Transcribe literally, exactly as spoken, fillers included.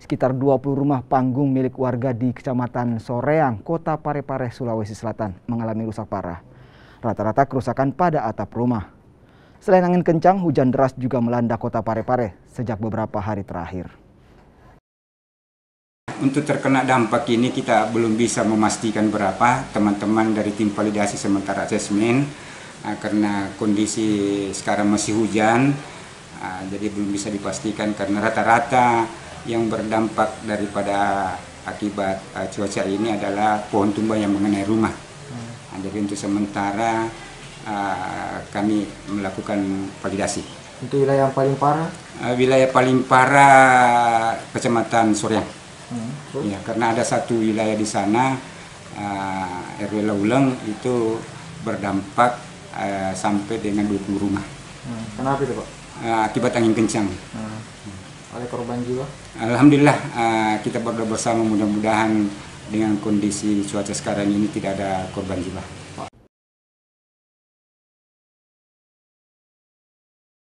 Sekitar dua puluh rumah panggung milik warga di Kecamatan Soreang, Kota Parepare, Sulawesi Selatan mengalami rusak parah. Rata-rata kerusakan pada atap rumah. Selain angin kencang, hujan deras juga melanda Kota Parepare sejak beberapa hari terakhir. Untuk terkena dampak ini kita belum bisa memastikan berapa. Teman-teman dari tim validasi sementara asesmen karena kondisi sekarang masih hujan, jadi belum bisa dipastikan karena rata-rata yang berdampak daripada akibat uh, cuaca ini adalah pohon tumbang yang mengenai rumah. Hmm. Nah, jadi untuk sementara uh, kami melakukan validasi. Untuk wilayah yang paling parah? Uh, wilayah paling parah Kecamatan Soreang. Hmm. Ya, karena ada satu wilayah di sana uh, R W Lauleng itu berdampak uh, sampai dengan dua puluh rumah. Hmm. Kenapa itu, Pak? Uh, akibat angin kencang. Hmm. Ada korban jiwa? Alhamdulillah uh, kita berdoa bersama mudah-mudahan dengan kondisi cuaca sekarang ini tidak ada korban jiwa.